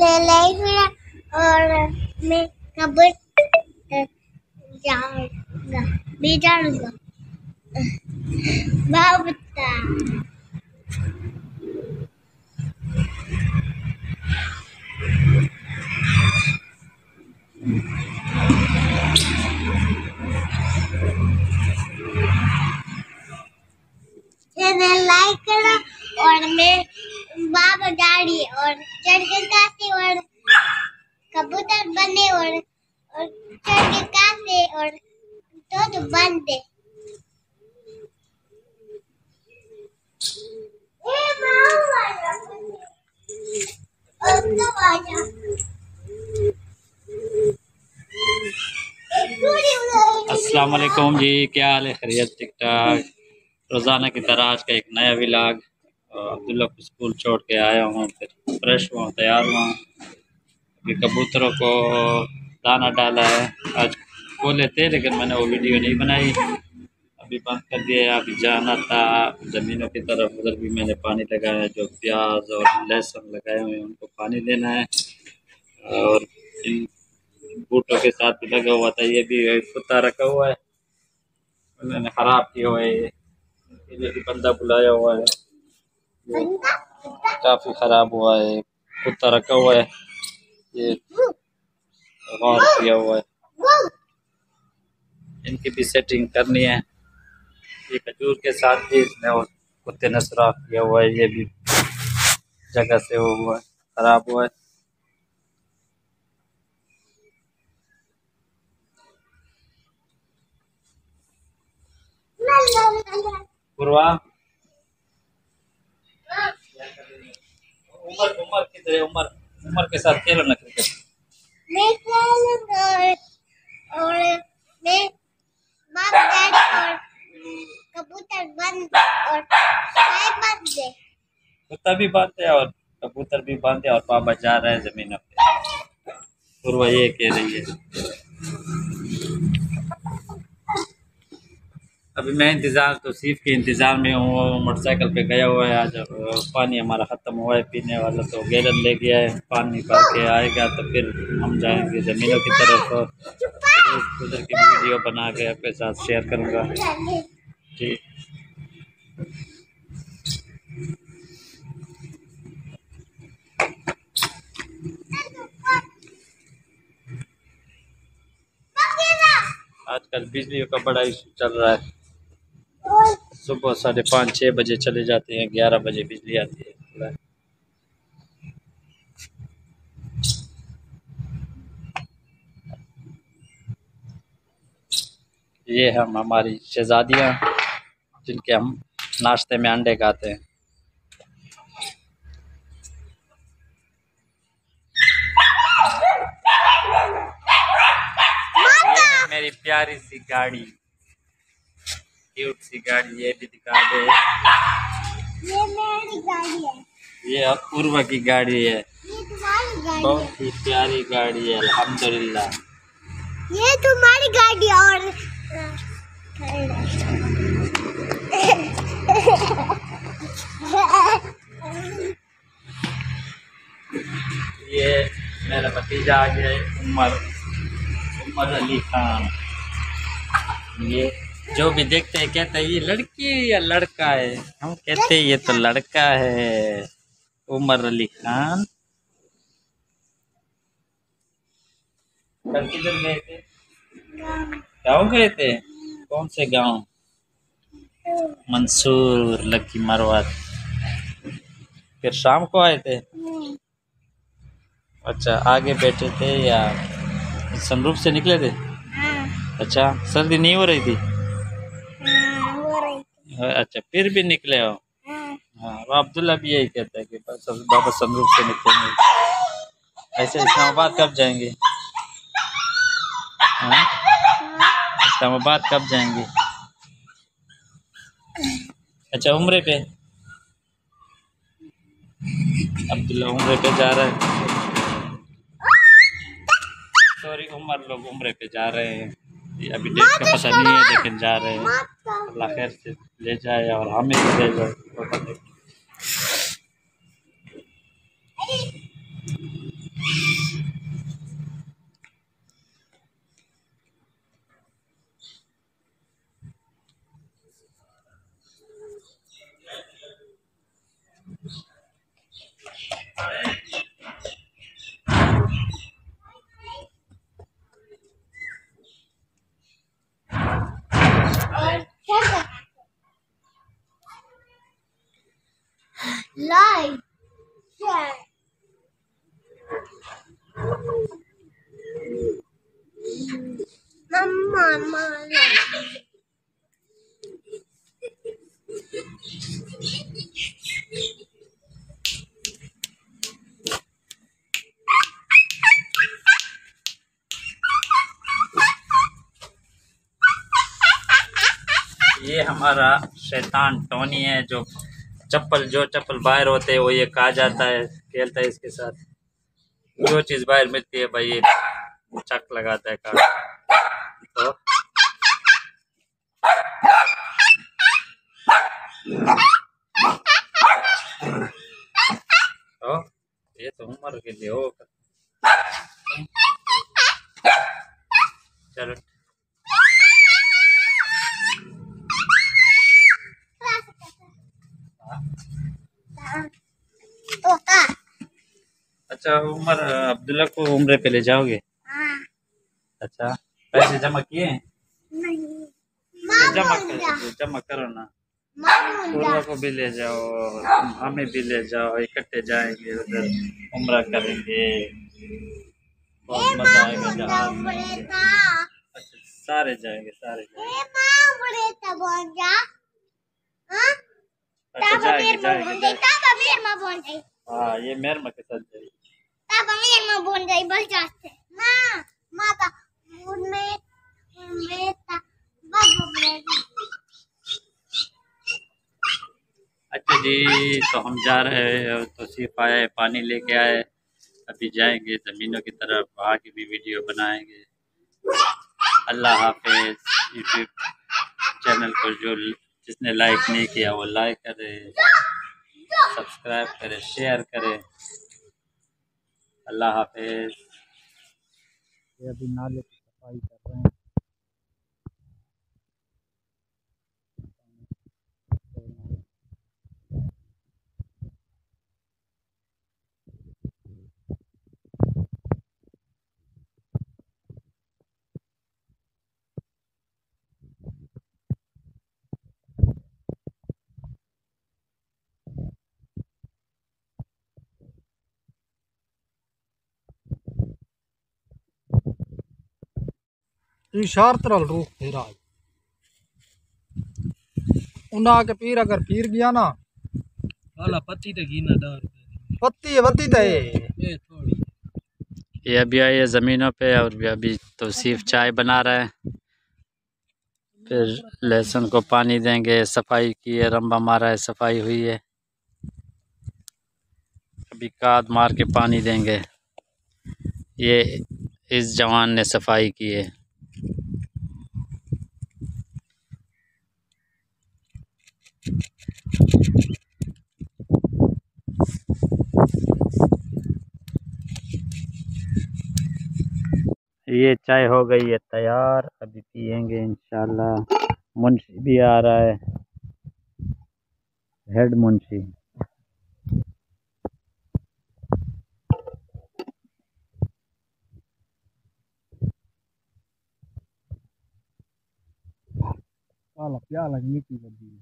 Like और मैं कबूतर जाऊंगा भी जाऊंगा बाबूता लाइक करो और मैं बाबा गाड़ी और चढ़ के काटे और कबूतर बने और चढ़ के काटे और तो बन दे। अस्सलाम वालेकुम जी, क्या हाल है? खैरियत? ठीक ठाक। रोज़ाना की तरह आज का एक नया व्लॉग। अब्दुल्ला को स्कूल छोड़ के आया हूँ, फिर फ्रेश हुआ, तैयार हुआ। अभी कबूतरों को दाना डाला है। आज बोले थे लेकिन मैंने वो वीडियो नहीं बनाई, अभी बंद कर दिया। अभी जाना था ज़मीनों की तरफ, उधर भी मैंने पानी लगाया है। जो प्याज और लहसुन लगाए हुए हैं उनको पानी देना है। और इन बूटों के साथ भी लगा हुआ था, ये भी कुत्ता रखा हुआ है, उन्होंने खराब किया हुआ है। ये भी बंदा बुलाया हुआ है, काफी खराब हुआ है। कुत्ता रखा हुआ है, ये गौर किया हुआ है। इनकी भी सेटिंग करनी है। ये खजूर के साथ भी इसने और कुत्ते ने सुराख किया हुआ है, ये भी जगह से वो हुआ है, खराब हुआ है। पूर्वा उमर उमर किधर है? उमर उमर के साथ खेलो ना क्रिकेट। मैं खेलूंगा और मैं बाबा गाड़ी और कबूतर बंद और काय बंद दे। कुत्ता भी बांधे और कबूतर भी बांधे और पापा जा रहे हैं जमीनों पे। पूर्वा ये कह रही है। अभी मैं इंतज़ार तौसीफ़ के इंतज़ार में हूँ, मोटरसाइकिल पे गया हुआ है। आज पानी हमारा ख़त्म हुआ है पीने वाला, तो गैलन ले गया है। पानी भर के आएगा तो फिर हम जाएंगे ज़मीनों की तरफ। उधर की वीडियो बना के आपके साथ शेयर करूँगा जी। आजकल बिजली का बड़ा इशू चल रहा है। सुबह 5:30-6 बजे चले जाते हैं, 11 बजे बिजली आती है। ये हम हमारी शहजादियाँ जिनके हम नाश्ते में अंडे खाते हैं। ये मेरी प्यारी सी गाड़ी, क्यूट सी गाड़ी, ये भी दिखा दे। ये मेरी गाड़ी है, ये अपूर्वा की गाड़ी है, ये तुम्हारी गाड़ी है, बहुत ही प्यारी गाड़ी है अल्हम्दुलिल्लाह। ये तुम्हारी गाड़ी और ये मेरा भतीजा आ गया है, उमर अली खान। ये जो भी देखते हैं कहते हैं ये लड़की है या लड़का है, हम कहते हैं ये तो लड़का है, उमर अली खान। कल किधर गए थे? गाँव गए थे? कौन से गांव? मंसूर, लकी मरवत। फिर शाम को आए थे? अच्छा, आगे बैठे थे या सनरूफ से निकले थे? अच्छा, सर्दी नहीं हो रही थी? हो रही थी। अच्छा, फिर भी निकले हो? हाँ, वो अब्दुल्ला भी यही कहता है कि बस बाबा सनरूफ से निकलेंगे। ऐसे इस्लामाबाद कब जाएंगे? हाँ, इस्लामाबाद कब जाएंगे? अच्छा, उम्रे पे? अब्दुल्ला उम्रे पे जा रहा है। सॉरी, उमर लोग उम्रे पे जा रहे हैं। ये अभी डेट का पता नहीं है लेकिन जा रहे हैं। अल्लाह खैर से ले जाए और हमें भी ले जाए तो पता नहीं। मामा ये हमारा शैतान टोनी है, जो चप्पल बाहर होते हैं वो ये खा जाता है, खेलता है इसके साथ। जो चीज़ बाहर मिलती है भाई ये चक लगाता है काट। तो ये तो उम्र के लिए हो। चलो अच्छा, उमर अब्दुल्ला को उम्र पे ले जाओगे? हाँ। अच्छा, पैसे जमा किए हैं? नहीं। जमा करो ना। मामूला पूर्वा को भी ले जाओ, हमें भी ले जाओ, इकट्ठे जाएंगे उधर उम्र करेंगे, बहुत मजा आएगा जहाज में। अच्छा, सारे जाएंगे। अच्छा जाएंगे। हाँ, ये मेरमा के साथ जाएगी। अच्छा जी, तो हम जा रहे हैं, तो सिर्फ आए पानी लेके आए, अभी जाएंगे ज़मीनों की तरफ, वहाँ की भी वीडियो बनाएंगे। अल्लाह हाफिज़। यूट्यूब चैनल को जिसने लाइक नहीं किया वो लाइक करे, सब्सक्राइब करे, शेयर करे। अल्लाह हाफिज़। ये अभी नाले की सफाई कर रहे हैं। शारतरल रूख फेरा उन्ना के पीर अगर पीर गया ना वाला पत्ती तो गिना पत्ती तो ये थोड़ी। ये अभी आए ज़मीनों पे और अभी तो सिर्फ चाय बना रहे हैं, फिर लहसुन को पानी देंगे। सफाई की है, रंबा मारा है, सफाई हुई है, अभी खाद मार के पानी देंगे। ये इस जवान ने सफाई की है। ये चाय हो गई है तैयार, अभी पियेंगे इंशाल्लाह। मुंशी भी आ रहा है, हेड मुंशी। काला प्याला मिट्टी बदी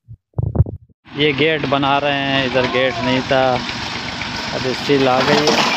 ये गेट बना रहे हैं, इधर गेट नहीं था, अभी स्टील आ गई है।